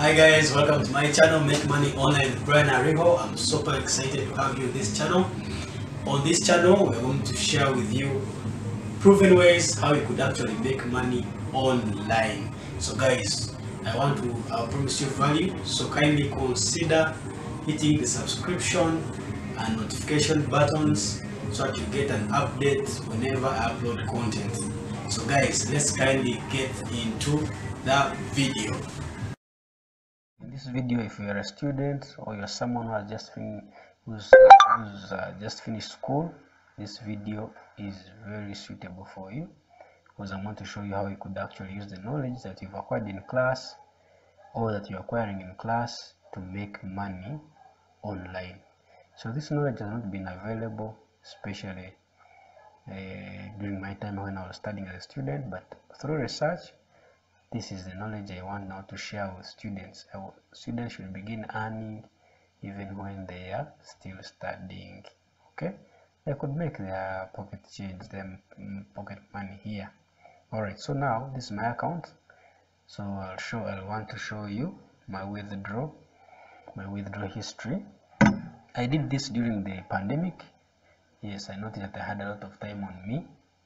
Hi guys, welcome to my channel, Make Money Online with Brian Ariho. I'm super excited to have you on this channel. On this channel, we're going to share with you proven ways how you could actually make money online. So guys, I promise you value, so kindly consider hitting the subscription and notification buttons so that you get an update whenever I upload content. So guys, let's kindly get into the video. In this video, if you're a student or you're someone who has just finished school, this video is very suitable for you, because I'm going to show you how you could actually use the knowledge that you've acquired in class or that you're acquiring in class to make money online. So this knowledge has not been available, especially during my time when I was studying as a student, but through research, this is the knowledge I want now to share with students. Students should begin earning even when they are still studying. Okay, they could make their pocket change, their pocket money here. Alright, so now this is my account. So I want to show you my withdraw history. I did this during the pandemic. Yes, I noticed that I had a lot of time on me.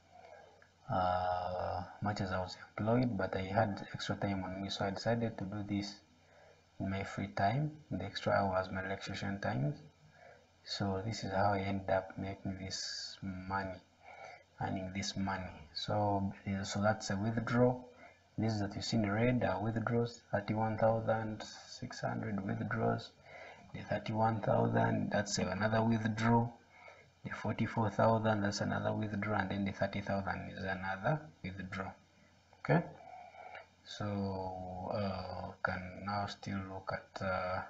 Much as I was employed, but I had extra time on me, so I decided to do this in my free time, the extra hours, my relaxation times. So this is how I ended up making this money, earning this money. So that's a withdraw. This is that you see in red are withdraws, 31,600 withdraws. The 31,000, that's another withdraw. The 44,000, that's another withdraw, and then the 30,000 is another withdraw. Okay, so can now still look at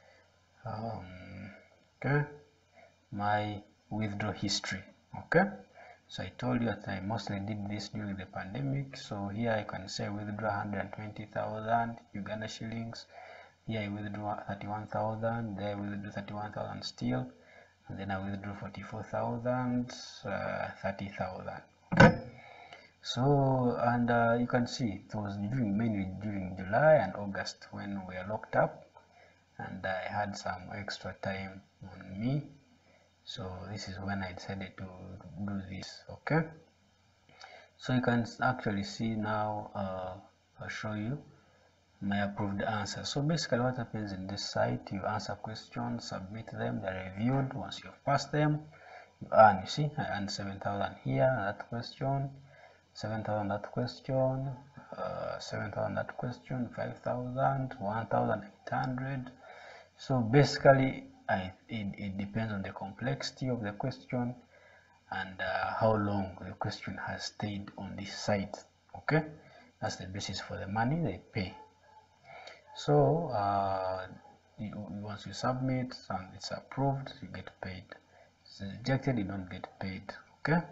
okay, my withdraw history. Okay, so I told you that I mostly did this during the pandemic. So here I can say withdraw 120,000 Uganda shillings. Here I withdraw 31,000. There I withdraw 31,000 still. And then I withdrew 44,000, 30,000. Okay. So, and you can see it was mainly during July and August when we were locked up, and I had some extra time on me. So this is when I decided to do this. Okay. So you can actually see now. I'll show you my approved answer. So basically what happens in this site, you answer questions, submit them, they're reviewed. Once you've passed them, you earn. You see, I earned 7,000 here, that question, 7,000 that question, 7,000 that question, 5,000, 1,800. So basically it depends on the complexity of the question and how long the question has stayed on this site. Okay, that's the basis for the money they pay. So once you submit and it's approved, you get paid. It's rejected, you don't get paid. Okay.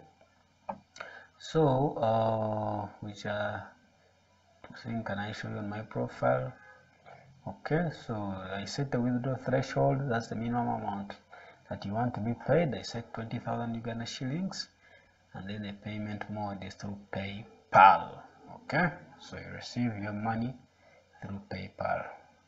So which thing can I show you on my profile? Okay, so I set the withdraw threshold. That's the minimum amount that you want to be paid. I set 20,000 Uganda shillings, and then the payment mode is through PayPal. Okay, so you receive your money through PayPal.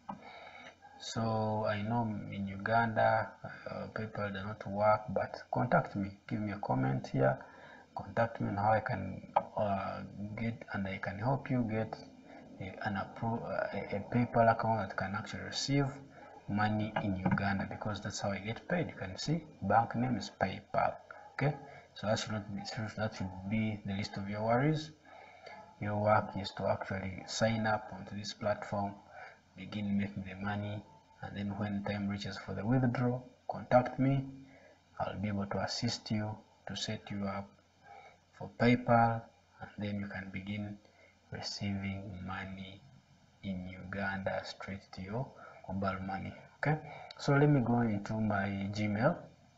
So I know in Uganda PayPal does not work, but contact me, give me a comment here, contact me on how I can get, and I can help you get a PayPal account that can actually receive money in Uganda, because that's how I get paid. You can see bank name is PayPal. Okay, so that should be the least of your worries. Your work is to actually sign up onto this platform, begin making the money, and then when time reaches for the withdraw, contact me. I'll be able to assist you to set you up for PayPal, and then you can begin receiving money in Uganda straight to your mobile money. Okay, so let me go into my Gmail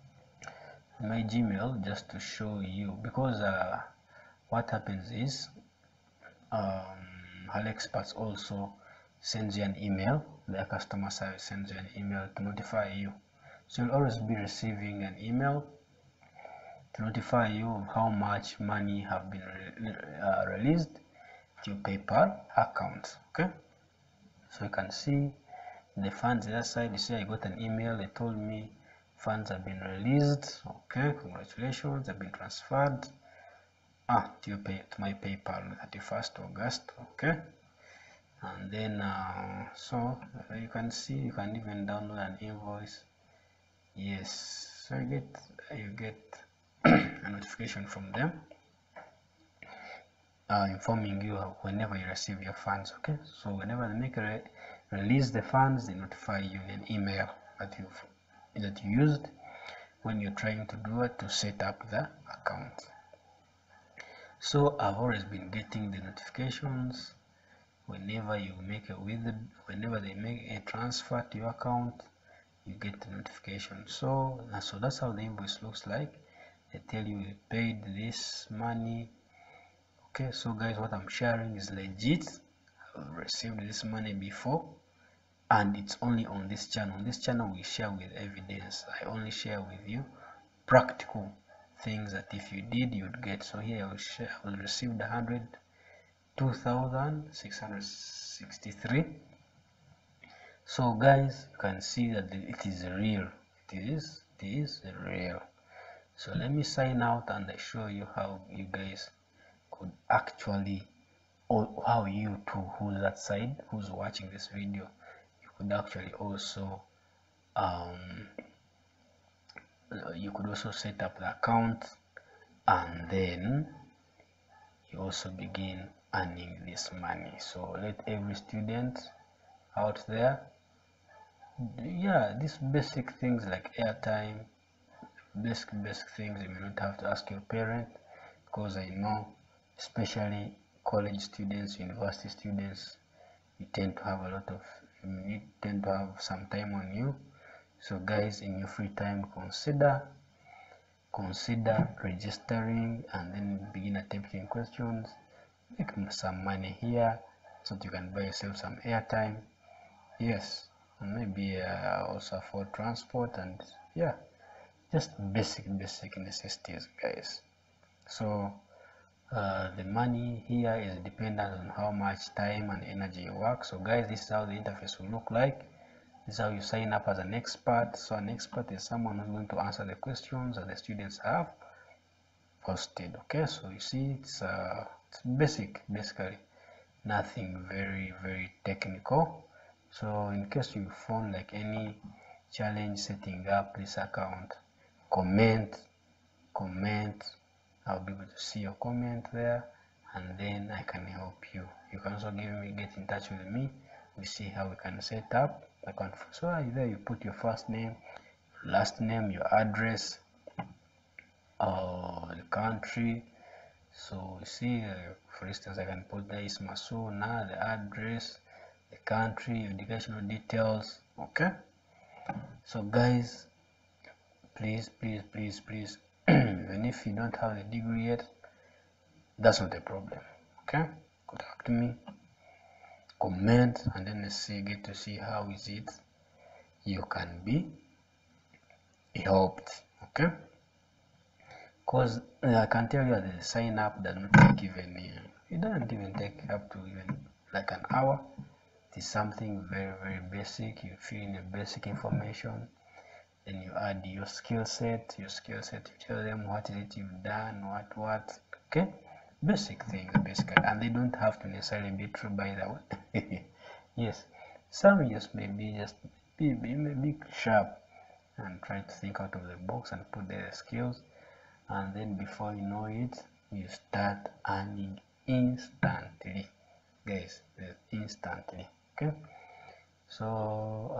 just to show you, because what happens is HelloExperts also sends you an email. Their customer service sends you an email to notify you. So you'll always be receiving an email to notify you of how much money have been released to your PayPal account. Okay, So you can see the funds that side. You see I got an email, they told me funds have been released. Okay, congratulations, have been transferred to my PayPal 31st August. Okay, and then so you can see, you can even download an invoice. Yes, so you get a notification from them informing you whenever you receive your funds. Okay, so whenever they make release the funds, they notify you in an email that you used when you're trying to do it to set up the account. So I've always been getting the notifications whenever they make a transfer to your account, you get the notification. So that's how the invoice looks like. They tell you paid this money. Okay, so guys, what I'm sharing is legit. I've received this money before, and it's only on this channel. On this channel we share with evidence. I only share with you practical things that if you did, you'd get. So here I will received 102,663. So guys, you can see that it is real. It is real. So let me sign out and I show you how you guys could actually, or how you too, who's that side, who's watching this video, you could actually also you could also set up the account, and then you also begin earning this money. So let every student out there, yeah, these basic things like airtime, basic things you may not have to ask your parent, because I know especially college students, university students, you tend to have a lot of, you tend to have some time on you. So guys, in your free time, consider registering and then begin attempting questions. Make some money here so that you can buy yourself some airtime. Yes, and maybe also afford transport, and yeah, just basic necessities, guys. So the money here is dependent on how much time and energy you work. So guys, this is how the interface will look like. This is how you sign up as an expert. So an expert is someone who's going to answer the questions that the students have posted. Okay, so you see it's basically nothing very technical. So in case you found like any challenge setting up this account, comment, I'll be able to see your comment there, and then I can help you. You can also get in touch with me. We see how we can set up the account. So there you put your first name, last name, your address, the country. So you see, for instance, I can put there is Masuna, the address, the country, your educational details. Okay, so guys, please even if you don't have the degree yet, that's not a problem. Okay, contact me, comment, and then let's get to see how is it you can be helped. Okay, because I can tell you that the sign up does not take even it doesn't even take up to even like an hour. It is something very basic. You fill in the basic information, then you add your skill set. You tell them what is it you've done, what. Okay, basic things basically, and they don't have to necessarily be true, by the way. Yes, some just maybe be sharp and try to think out of the box and put their skills, and then before you know it, you start earning instantly, guys. Instantly. Okay, so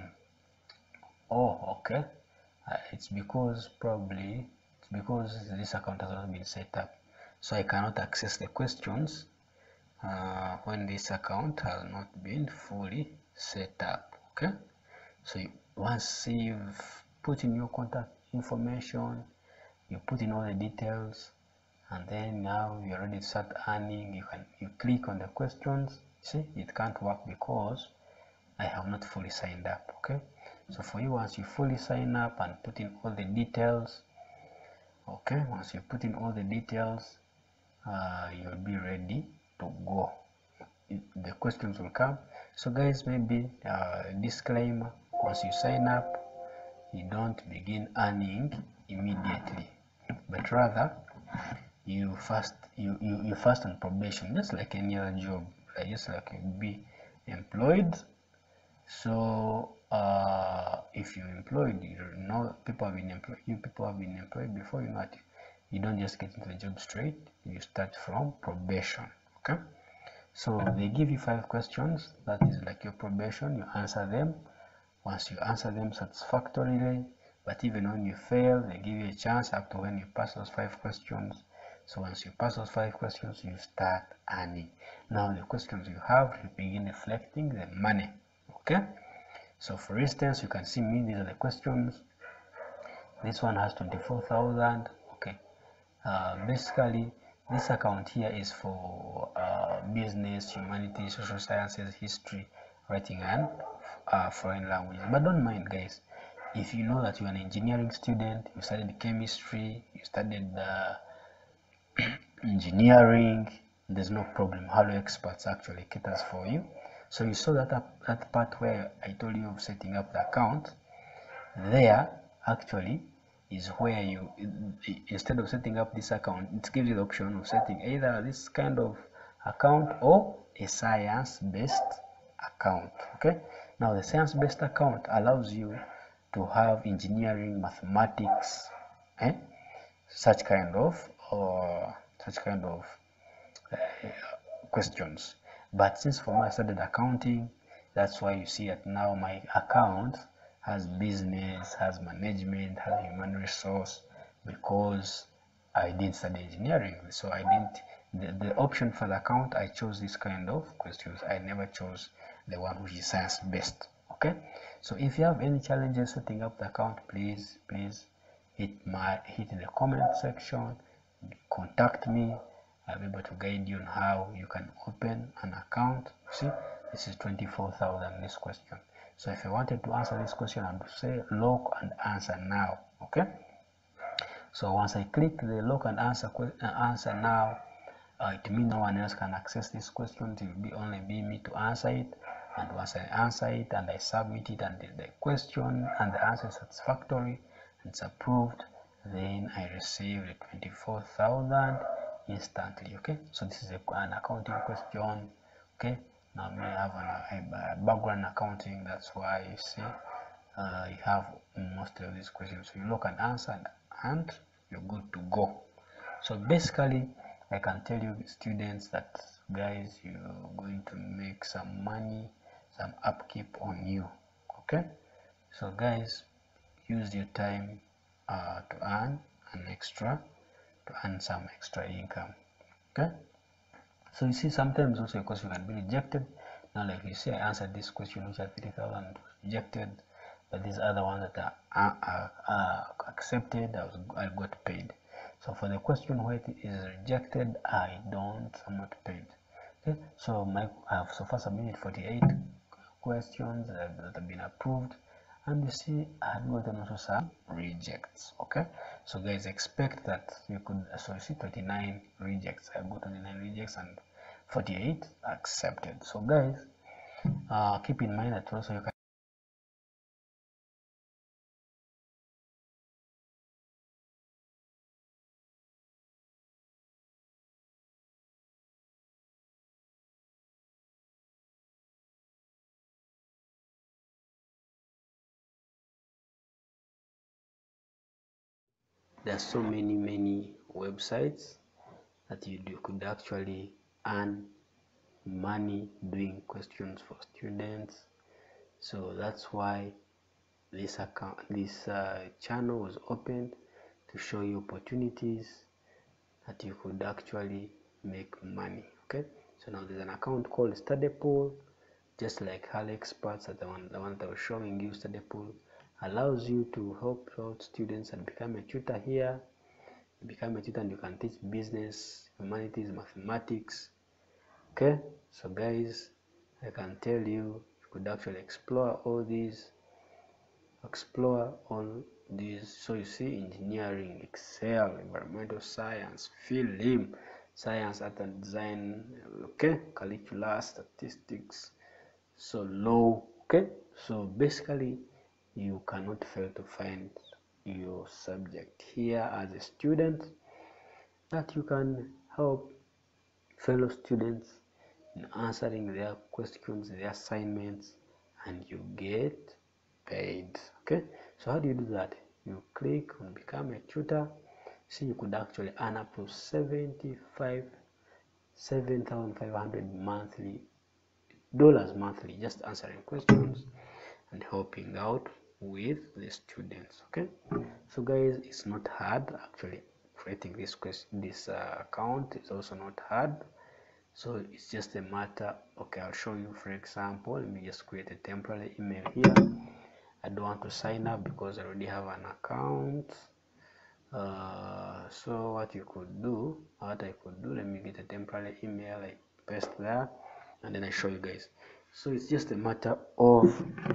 okay, it's because this account has not been set up, so I cannot access the questions when this account has not been fully set up. Okay, so once you've put in your contact information, you put in all the details, and then now you're ready to start earning. You click on the questions. See, it can't work because I have not fully signed up. Okay, so for you, once you fully sign up and put in all the details, okay, once you put in all the details, you'll be ready to go. The questions will come. So guys, maybe disclaimer, once you sign up, you don't begin earning immediately, but rather you first on probation, just like any other job, just like you be employed. So if you're employed, you know people have been employed, you people have been employed before, you know that you don't just get into the job straight, you start from probation. Okay, so they give you 5 questions, that is like your probation. You answer them. Once you answer them satisfactorily, but even when you fail, they give you a chance up to when you pass those 5 questions. So once you pass those 5 questions, you start earning. Now the questions you have, you begin reflecting the money. Okay, so for instance, you can see me, these are the questions. This one has 24,000. Okay, basically this account here is for business, humanities, social sciences, history, writing, and foreign language. But don't mind guys, if you know that you're an engineering student, you studied chemistry, you studied engineering, there's no problem. Hello Experts actually caters for you. So you saw that part where I told you of setting up the account. There actually is where you, instead of setting up this account, it gives you the option of setting either this kind of account or a science-based account. Okay, now the science-based account allows you to have engineering, mathematics, such kind of questions. But since for me I studied accounting, that's why you see that now my account has business, has management, has human resource, because I didn't study engineering. So I didn't, the option for the account, I chose this kind of questions. I never chose the one which is science based. Okay, so if you have any challenges setting up the account, please hit the comment section, contact me. I'll be able to guide you on how you can open an account. See, this is 24,000, this question. So if you wanted to answer this question, I would say lock and answer now. Okay, so once I click the lock and answer now, it means no one else can access this question. It will only be me to answer it. And once I answer it and I submit it, and the question and the answer is satisfactory and it's approved, then I receive the 24,000 instantly. Okay, so this is an accounting question. Okay, now we have a background accounting, that's why you see you have most of these questions. So you look and answer and you're good to go. So basically I can tell you students that guys, you're going to make some money, some upkeep on you. Okay, so guys, use your time to earn some extra income. Okay, so you see sometimes also a question can be rejected. Now like you see, I answered this question which had 3,000 rejected, but these other ones that are accepted, I got paid. So for the question where it is rejected, I'm not paid. Okay, so I have so far submitted 48 questions that have been approved, and you see I have gotten also some rejects. Okay, so guys, expect that you could, so you see 39 rejects, I got 29 rejects and 48 accepted. So guys, keep in mind that also you can there's so many websites that you could actually earn money doing questions for students. So that's why this channel was opened, to show you opportunities that you could actually make money. Okay, so now there's an account called Study Pool, just like Hal Experts, the one that I was showing you. Study Pool allows you to help out students and become a tutor here. You become a tutor and you can teach business, humanities, mathematics. Okay, so guys, I can tell you, you could actually explore all these. So you see engineering, Excel, environmental science, film, science, art and design, okay, calculus, statistics, so low. Okay, so basically you cannot fail to find your subject here as a student, that you can help fellow students in answering their questions, their assignments, and you get paid. Okay, so how do you do that? You click on become a tutor. See, you could actually earn up to 7,500 monthly dollars monthly, just answering questions and helping out with the students. Okay, so guys, it's not hard actually. Creating this account is also not hard. So it's just a matter, okay, I'll show you. For example, let me just create a temporary email here. I don't want to sign up because I already have an account. So what I could do, let me get a temporary email, I paste there, and then I show you guys. So it's just a matter of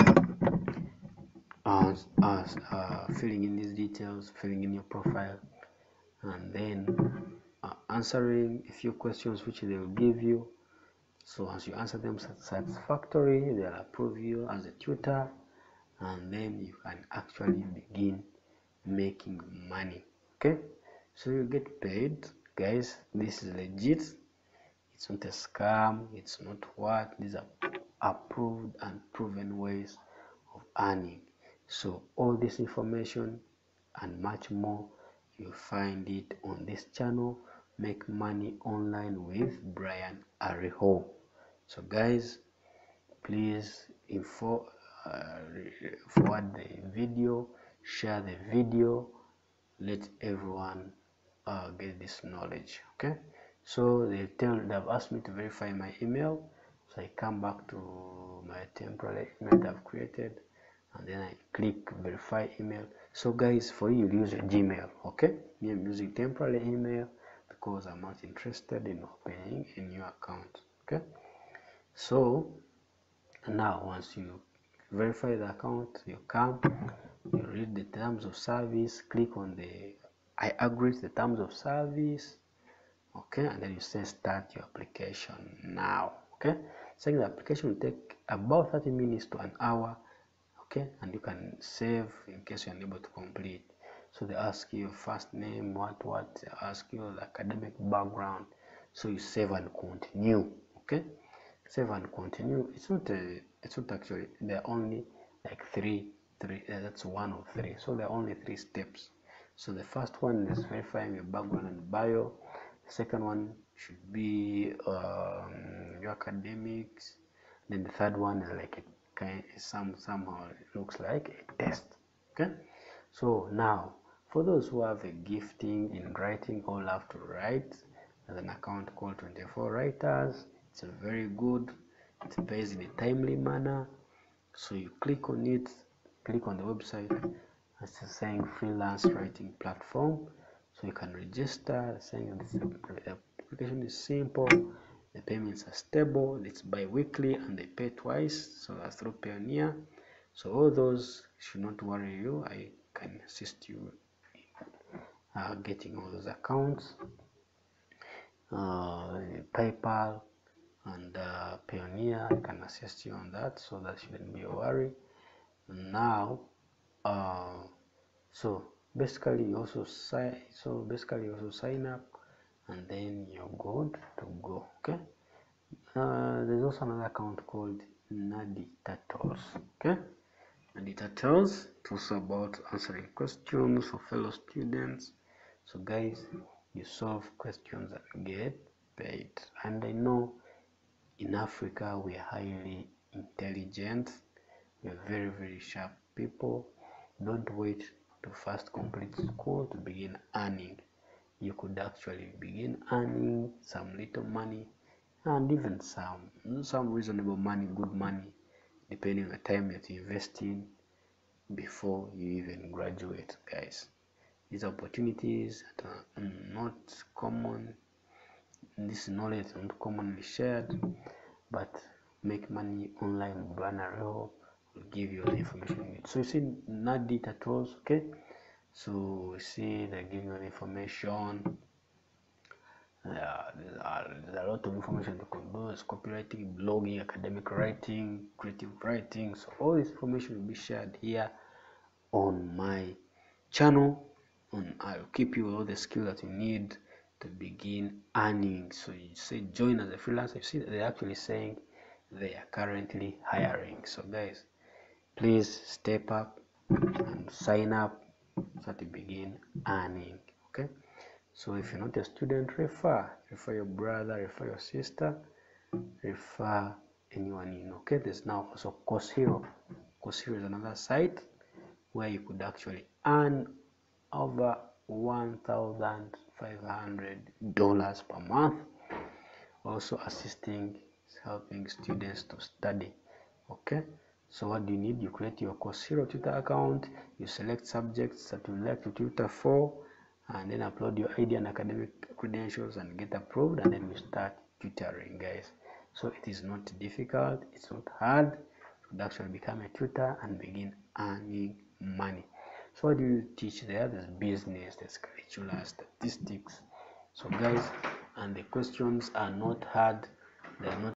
filling in these details, filling in your profile, and then answering a few questions which they will give you. So as you answer them satisfactorily, they'll approve you as a tutor, and then you can actually begin making money. Okay, so you get paid, guys. This is legit. It's not a scam. It's not what. These are approved and proven ways of earning. So all this information and much more, you find it on this channel, Make Money Online with Brian Ariho. So guys, please forward the video, share the video, let everyone get this knowledge. Okay, so they've asked me to verify my email, so I come back to my temporary email I've created, and then I click verify email. So guys, for you, use your Gmail. Okay, me, I'm using temporary email because I'm not interested in opening a new account. Okay, so now once you verify the account, you come, you read the terms of service, click on the I agree to the terms of service. Okay, and then you say start your application now. Okay, saying the application will take about 30 minutes to an hour. Okay, and you can save in case you're unable to complete. So they ask you your first name, what they ask you the academic background, so you save and continue. Okay, save and continue. It's not actually, there are only like three that's one of three, so there are only 3 steps. So the first one is verifying your background and bio. The second one should be your academics. Then the third one is like somehow it looks like a test. Okay, so now for those who have a gifting in writing or love to write, there's an account called 24 Writers. It's a very good, it pays in a timely manner. So you click on it, click on the website, it's saying freelance writing platform, so you can register, saying the application is simple, the payments are stable, it's bi-weekly, and they pay twice, so that's through Pioneer. So all those should not worry you. I can assist you in getting all those accounts, PayPal and Pioneer. I can assist you on that, so that shouldn't be a worry. Now so basically you also sign up, and then you're good to go. Okay, there's also another account called Nadi Turtles. Okay, Nadi Turtles, it's also about answering questions for fellow students. So guys, you solve questions and get paid. And I know in Africa we are highly intelligent, we are very sharp people. Don't wait to first complete school to begin earning. You could actually begin earning some little money, and even some reasonable money, good money, depending on the time that you invest in before you even graduate. Guys, these opportunities are not common. This knowledge is not commonly shared, but Make Money Online with Brian Ariho will give you the information you need. So you see Nadi Turtles. Okay, so we see they give you the information, There's a lot of information you can do. It's copywriting, blogging, academic writing, creative writing. So all this information will be shared here on my channel. I'll keep you all the skills that you need to begin earning. So you say join as a freelancer. You see that they're actually saying they are currently hiring. So guys, please step up and sign up so to begin earning. Okay, so if you're not a student, refer your brother, refer your sister, refer anyone you know. Okay, there's now also Course Hero. Course Hero is another site where you could actually earn over $1,500 per month, also helping students to study. Okay, so what do you need? You create your Course Hero Twitter account, you select subjects that you like to tutor for, and then upload your ID and academic credentials and get approved, and then you start tutoring, guys. So it is not difficult, it's not hard to actually become a tutor and begin earning money. So what do you teach there? There's business, there's curricular, statistics. So guys, and the questions are not hard, they're not